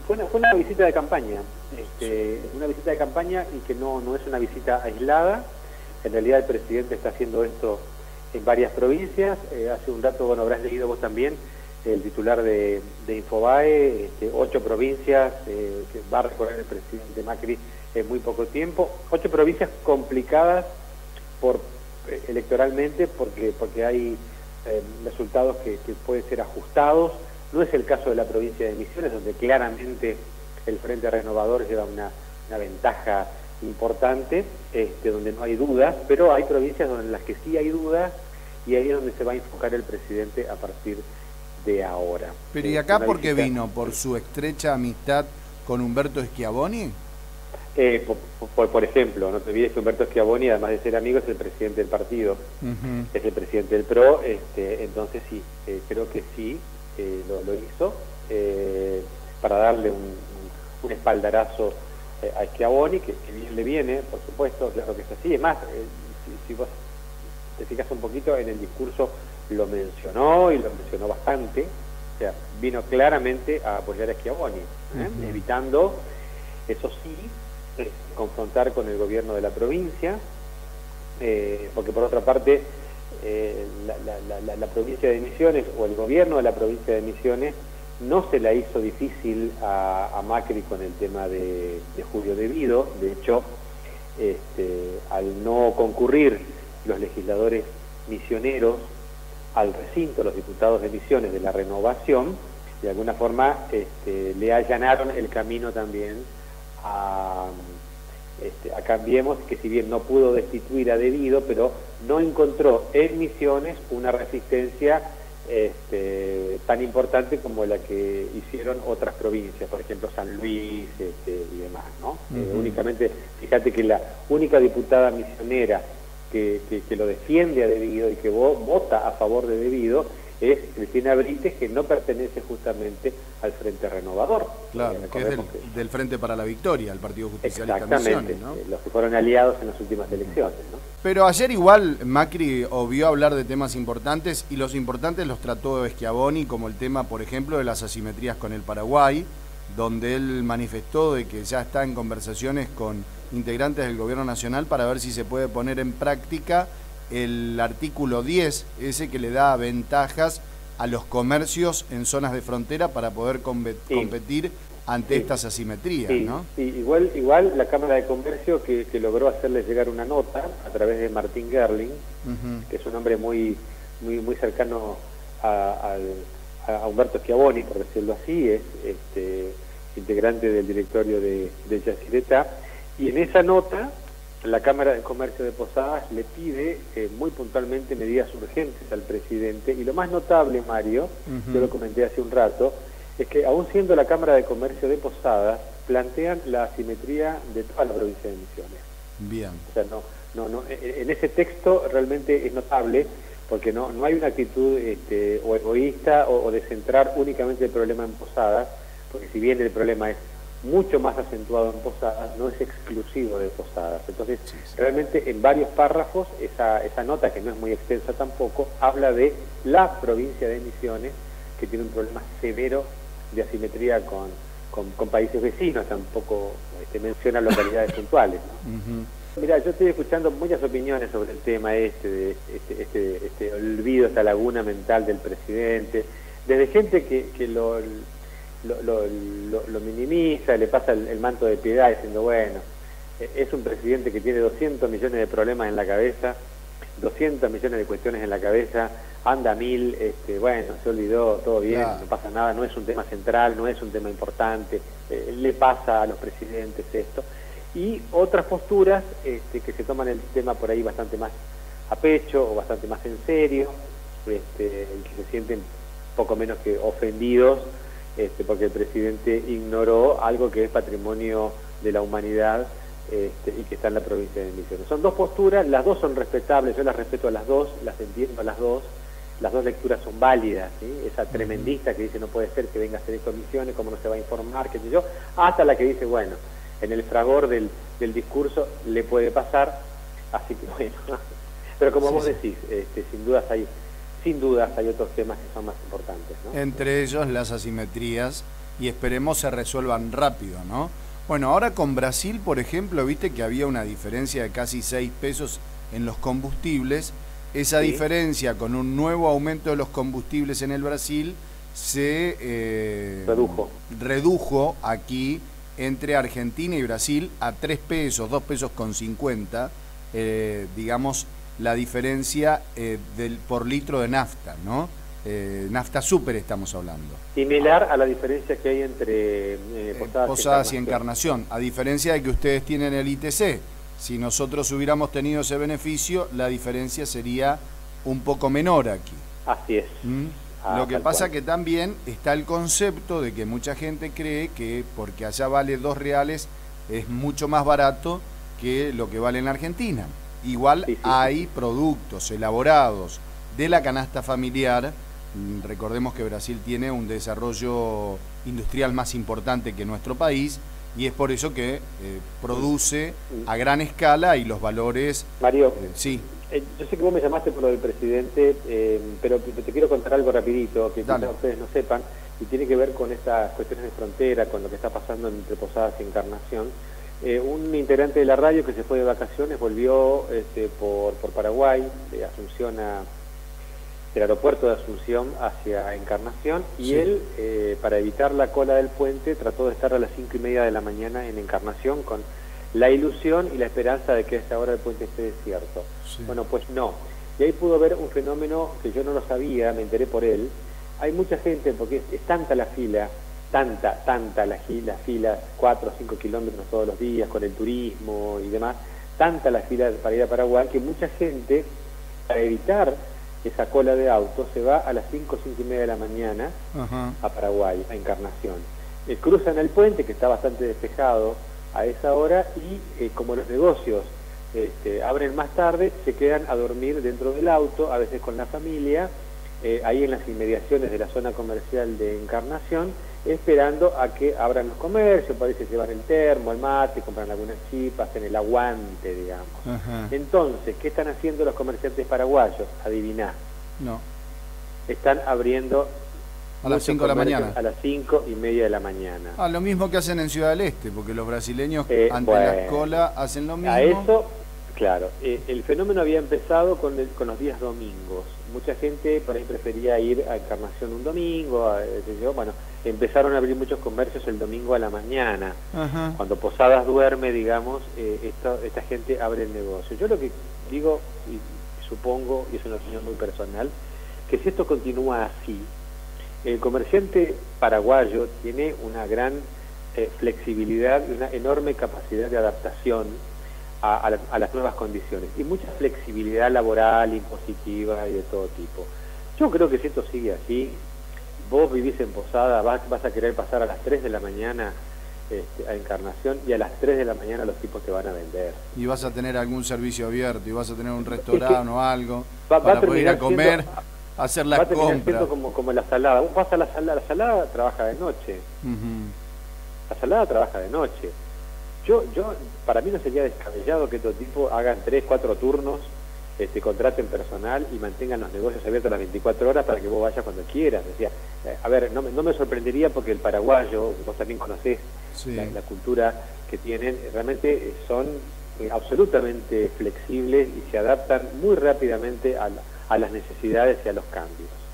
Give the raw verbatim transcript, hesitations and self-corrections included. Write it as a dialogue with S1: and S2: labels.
S1: Fue una, fue una visita de campaña, este, una visita de campaña y que no, no es una visita aislada. En realidad el presidente está haciendo esto en varias provincias. Eh, hace un rato, bueno, habrás leído vos también, el titular de, de Infobae, este, ocho provincias eh, que va a recorrer el presidente Macri en muy poco tiempo. Ocho provincias complicadas por eh, electoralmente porque, porque hay eh, resultados que, que pueden ser ajustados. No es el caso de la provincia de Misiones, donde claramente el Frente Renovador lleva una, una ventaja importante, este, donde no hay dudas, pero hay provincias donde en las que sí hay dudas, y ahí es donde se va a enfocar el presidente a partir de ahora.
S2: Pero ¿y acá por qué vino? ¿Por su estrecha amistad con Humberto Schiavoni?
S1: Eh, por, por, por ejemplo, no te olvides que Humberto Schiavoni, además de ser amigo, es el presidente del partido, uh-huh. es el presidente del P R O, este, entonces sí, eh, creo que sí, eh, lo, lo hizo, eh, para darle un, un espaldarazo eh, a Schiavoni, que, que bien le viene, por supuesto, claro que es así. Es más, eh, si, si vos te fijas un poquito en el discurso, lo mencionó y lo mencionó bastante, o sea, vino claramente a apoyar a Schiavoni, ¿eh? uh-huh. evitando, eso sí, eh, confrontar con el gobierno de la provincia, eh, porque por otra parte, eh, la, la, la, la provincia de Misiones, o el gobierno de la provincia de Misiones, no se la hizo difícil a, a Macri con el tema de, de Julio De Vido. De hecho, este, al no concurrir los legisladores misioneros al recinto, los diputados de Misiones de la Renovación, de alguna forma este, le allanaron el camino también a, este, a Cambiemos, que si bien no pudo destituir a De Vido, pero no encontró en Misiones una resistencia este, tan importante como la que hicieron otras provincias, por ejemplo San Luis este, y demás, ¿no? Uh-huh. eh, únicamente, fíjate que la única diputada misionera que, que, que lo defiende a De Vido y que vo, vota a favor de De Vido es Cristina Brites, que no pertenece justamente al Frente Renovador.
S2: Claro, eh, que es del, que... del Frente para la Victoria, el Partido Justicialista
S1: Misiones, ¿no? Eh, los que fueron aliados en las últimas elecciones, ¿no?
S2: Pero ayer igual Macri obvió hablar de temas importantes, y los importantes los trató Schiavoni, como el tema, por ejemplo, de las asimetrías con el Paraguay, donde él manifestó de que ya está en conversaciones con integrantes del gobierno nacional para ver si se puede poner en práctica el artículo diez, ese que le da ventajas a los comercios en zonas de frontera para poder sí. competir ante sí. estas asimetrías,
S1: sí.
S2: ¿no?
S1: Sí, igual, igual la Cámara de Comercio que, que logró hacerle llegar una nota a través de Martín Gerling, uh-huh. que es un hombre muy, muy, muy cercano a, a, a Humberto Schiavoni, por decirlo así, es este, integrante del directorio de, de Yacyretá, y en esa nota la Cámara de Comercio de Posadas le pide eh, muy puntualmente medidas urgentes al presidente, y lo más notable, Mario, uh-huh. yo lo comenté hace un rato, es que aún siendo la Cámara de Comercio de Posadas, plantean la asimetría de toda la provincia de Misiones.
S2: Bien.
S1: O sea, no, no, no, en ese texto realmente es notable, porque no, no hay una actitud este, o egoísta o, o de centrar únicamente el problema en Posadas, porque si bien el problema es mucho más acentuado en Posadas, no es exclusivo de Posadas. Entonces, sí, sí. realmente en varios párrafos, esa, esa nota, que no es muy extensa tampoco, habla de la provincia de Misiones, que tiene un problema severo de asimetría con, con, con países vecinos, tampoco este, menciona localidades puntuales, ¿no? Uh-huh. Mirá, yo estoy escuchando muchas opiniones sobre el tema este, de este, este, este olvido, esta laguna mental del presidente, desde gente que, que lo... Lo, lo, lo, lo minimiza, le pasa el, el manto de piedad diciendo, bueno, es un presidente que tiene doscientos millones de problemas en la cabeza, doscientos millones de cuestiones en la cabeza, anda a mil, este, bueno, se olvidó, todo bien, claro. no pasa nada, no es un tema central, no es un tema importante, eh, le pasa a los presidentes esto. Y otras posturas este, que se toman el tema por ahí bastante más a pecho o bastante más en serio, este, que se sienten poco menos que ofendidos, Este, porque el presidente ignoró algo que es patrimonio de la humanidad este, y que está en la provincia de Misiones. Son dos posturas, las dos son respetables, yo las respeto a las dos, las entiendo a las dos, las dos lecturas son válidas, ¿sí? Esa tremendista que dice no puede ser que venga a hacer esto en Misiones, cómo no se va a informar, qué sé yo, hasta la que dice, bueno, en el fragor del, del discurso le puede pasar, así que bueno, pero como sí, vos sí. decís, este, sin dudas hay... Sin dudas hay otros temas que son más importantes, ¿no?
S2: Entre ellos las asimetrías y esperemos se resuelvan rápido, ¿no? Bueno, ahora con Brasil, por ejemplo, viste que había una diferencia de casi seis pesos en los combustibles. Esa sí. diferencia con un nuevo aumento de los combustibles en el Brasil se eh,
S1: redujo.
S2: redujo aquí entre Argentina y Brasil a tres pesos, dos pesos con cincuenta, eh, digamos, la diferencia eh, del, por litro de nafta, ¿no? Eh, nafta super estamos hablando.
S1: Similar a la diferencia que hay entre eh, Posadas,
S2: eh, Posadas y, Encarnación. y Encarnación, a diferencia de que ustedes tienen el I T C. Si nosotros hubiéramos tenido ese beneficio, la diferencia sería un poco menor aquí.
S1: Así es.
S2: ¿Mm? Ah, Lo que pasa cual. que también está el concepto de que mucha gente cree que porque allá vale dos reales es mucho más barato que lo que vale en Argentina. Igual sí, sí, hay sí. productos elaborados de la canasta familiar. Recordemos que Brasil tiene un desarrollo industrial más importante que nuestro país y es por eso que eh, produce a gran escala y los valores...
S1: Mario,
S2: eh, sí.
S1: eh, yo sé que vos me llamaste por lo del presidente, eh, pero te quiero contar algo rapidito que quizás ustedes no sepan y tiene que ver con estas cuestiones de frontera, con lo que está pasando entre Posadas y Encarnación. Eh, un integrante de la radio que se fue de vacaciones volvió este, por, por Paraguay, de Asunción a... del aeropuerto de Asunción hacia Encarnación y sí. él, eh, para evitar la cola del puente, trató de estar a las cinco y media de la mañana en Encarnación con la ilusión y la esperanza de que a esa hora el puente esté desierto. Sí. Bueno, pues no. Y ahí pudo ver un fenómeno que yo no lo sabía, me enteré por él. Hay mucha gente, porque es, es tanta la fila, tanta, tanta la fila, fila, cuatro o cinco kilómetros todos los días con el turismo y demás, tanta la fila para ir a Paraguay, que mucha gente, para evitar esa cola de autos, se va a las cinco, cinco y media de la mañana Ajá. a Paraguay, a Encarnación. Eh, cruzan el puente, que está bastante despejado a esa hora, y eh, como los negocios este, abren más tarde, se quedan a dormir dentro del auto, a veces con la familia, eh, ahí en las inmediaciones de la zona comercial de Encarnación, esperando a que abran los comercios, parece que llevan el termo, el mate, compran algunas chipas, en el aguante, digamos. Ajá. Entonces, ¿qué están haciendo los comerciantes paraguayos? Adiviná.
S2: No.
S1: Están abriendo
S2: a las cinco de la mañana.
S1: A las cinco y media de la mañana.
S2: Ah, lo mismo que hacen en Ciudad del Este, porque los brasileños eh, ante bueno, la cola hacen lo mismo.
S1: A eso, claro, eh, el fenómeno había empezado con, el, con los días domingos. Mucha gente por ahí prefería ir a Encarnación un domingo, a, yo, bueno, empezaron a abrir muchos comercios el domingo a la mañana. Ajá. Cuando Posadas duerme, digamos, eh, esta, esta gente abre el negocio. Yo lo que digo, y supongo, y es una opinión muy personal, que si esto continúa así, el comerciante paraguayo tiene una gran eh, flexibilidad y una enorme capacidad de adaptación a, a, la, a las nuevas condiciones y mucha flexibilidad laboral, impositiva y de todo tipo. Yo creo que si esto sigue así, vos vivís en Posada, vas, vas a querer pasar a las tres de la mañana este, a Encarnación y a las tres de la mañana los tipos te van a vender.
S2: Y vas a tener algún servicio abierto y vas a tener un restaurante es que o algo
S1: va,
S2: para
S1: va
S2: poder ir a comer,
S1: siendo,
S2: hacer las
S1: compras. Va a terminar
S2: compras.
S1: siendo como, como la salada. Vos vas a la salada, la salada trabaja de noche. Uh-huh. La salada trabaja de noche. Yo, yo, para mí no sería descabellado que estos tipos hagan tres, cuatro turnos, este, contraten personal y mantengan los negocios abiertos las veinticuatro horas para que vos vayas cuando quieras. Decía, eh, a ver, no me, no me sorprendería porque el paraguayo, vos también conocés sí. la, la cultura que tienen, realmente son eh, absolutamente flexibles y se adaptan muy rápidamente a, la, a las necesidades y a los cambios.